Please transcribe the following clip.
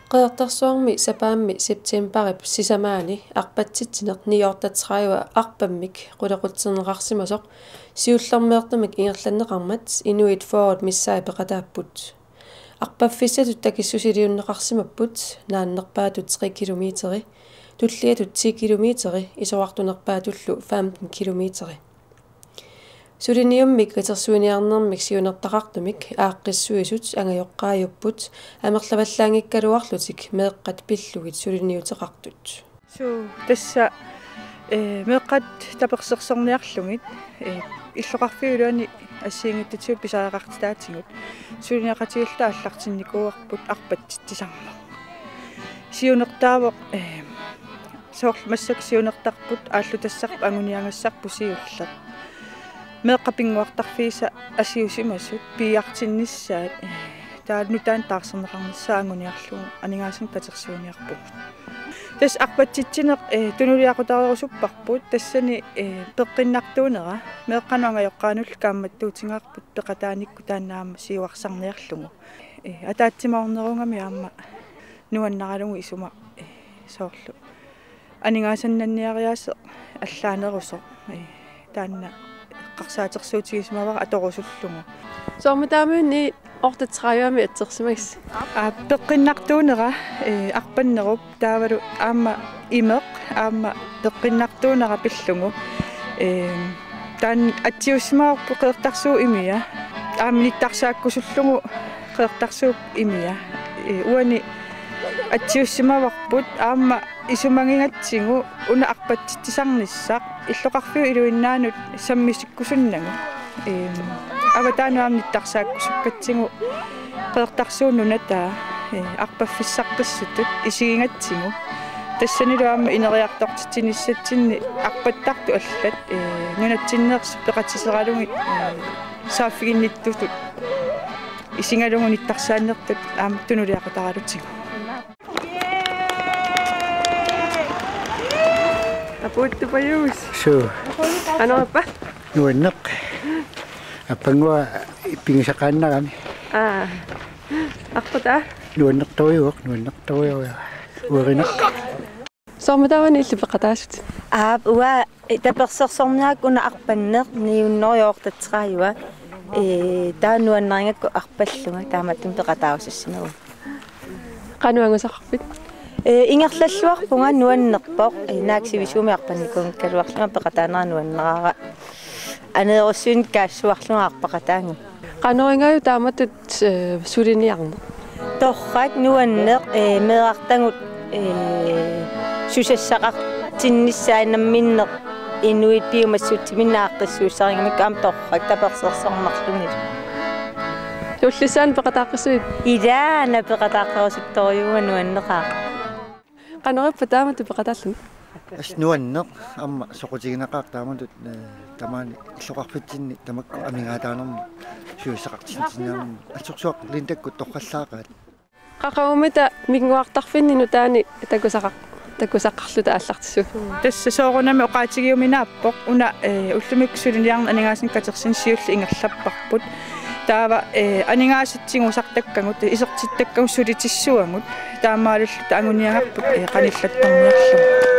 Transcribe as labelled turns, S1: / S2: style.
S1: Qeertarsuarmi sapaammi septemberip sisamaani arpatsittineq niortatraiwa arpammik qulequtserneqarsimasoq siullermeertamik ingerlanneqarmat inuit foorut missaai peqataapput arpaffissatut takissusiliunneqarsimapput naannerpaatut 3 kilometeri tulliatut 10 kilometeri isoartunerpaatullu 15 kilometeri Suliniummik itersuiniarnermik siunertaqartumik aaqqissuisut angajoqqaajupput amerlavallaangikkaluarlutik meeqqat pillugit suliniuteqartut
S2: tassa meeqqat taperserserniarlungit иллоqarfiuluani ассиингиттитсуу писаақартитаатсигут сулиниақатигилла аллартинникууарпут арпатситсарма сиунертаавоқ соорлу массак сиунертарпут ааллутассарпа агуниангассарпу сиуллер меэққапингуартарфииса асиусимассут пиартиннissaат тааннутаан таарсернеқарниссаагуниарлугу анигаасин патерсууниарпут тас арпатситсинеқ тунулиақутаарерусуппарпут тассани пеққиннартуунера меэққануангайоққаанулл каамматтуутингаарпут пеқатааникку тааннаама сиуарсарниарлугу атаатсимаорнерунгами аама нуаннаралугу исума соорлу анигаасаннанниариаасе аллаанерусо таанна qarsaatersuutigismavara atorusуллугу
S1: соормутаамуунни ортатраавами атсерсимагис
S2: пеққиннартуунера арпаннеруп таавалу аама имеқ аама пеққиннартуунера пиллугу таан атсиуссимаарпу қеэртарсуу имия аамниттарсааккусуллугу қеэртарсууп имия уани атсиуссимаварпут аама исумангингатсигу уна арпатситсарниссақ иллоқарфиу илуиннаанут саммисиккусуннагу аватааnuamnittarsaakkусуккатсигу qeertarsuunnunata arpaffissarpassutut isigingатсигу тассанилуаама инериартортитинissatsinni арпаттарту аллат нунатсиннеерсу пеқатисералугит сааффигинниттутут исингалугуниттарсааннертут аама тунулиақутаралутсигу
S1: апутту паюус
S3: суу
S1: анорпа
S3: нуаннеқ аппангуа иппигисақааннарами
S1: арпата
S3: нуаннерторюуқ нуаннерторюуя уеринеқ
S1: соормутаавани иллупеқатаасут
S4: уа таперсерсорниак уна арпаннеқ ниуннориоортатсрааюа таануаннарингакку арпаллунга тааматтун пеқатаавусассинагу
S1: qanуангусақарпит
S4: ингерллуарпунга нуаннерпоқ нааксивисууми арпанникуун калуарлуга пеқатаанера нуаннераара анееруссуин каассуарлуга арпақатаангу
S1: qanoriнгаю тааматтут сулиниарне
S4: торрак нуаннеқ меэартангут сусассақартиннissaанамминнеқ инуит пиумассут миннааққиссууссарингамик аам торрак таперсерсорнарлугит
S1: туллисаан пеқатааққиссуит
S4: илаана пеқатааққерусутторюуга нуаннеқаа
S1: qanориппа тааматту пеқатааллун
S3: аснуаннеқ амма соқутигинеқаа тааматут тамаани иллоқарфитсинни тамакку амингаатаанерми сюиссақартинсинаам атсорсуақ линтакку торқаллаақаат
S1: qaqaumita мигнуартарфиннину таани такусаққарлута ааллартиссу
S2: тасса соорунами оqaатигиуминааппоқ уна уллумик сулиниарна анигаасин катерсин сиулли ингерлаппарпут таава анигаасатсигусартаккагут исертиттаккагу сулитиссуангут таамаалуллута агуниагаарпут каниллаттарниарлу